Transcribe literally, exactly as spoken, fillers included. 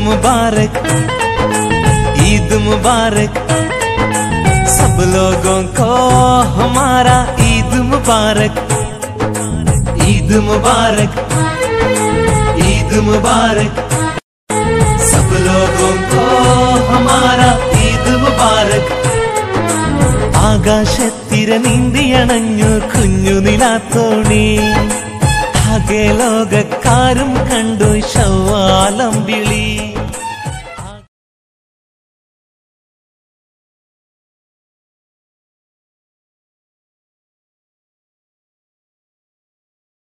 मुबारक ईद मुबारक सब लोगों को हमारा ईद मुबारक ईद मुबारक ईद मुबारक सब लोगों को हमारा ईद मुबारक ആകാശത്തിര നീന്തിയണഞ്ഞു കുഞ്ഞു നിലാത്തോണി ആകെ ലോകക്കാരും കണ്ടു ശവ്വാലം വിളി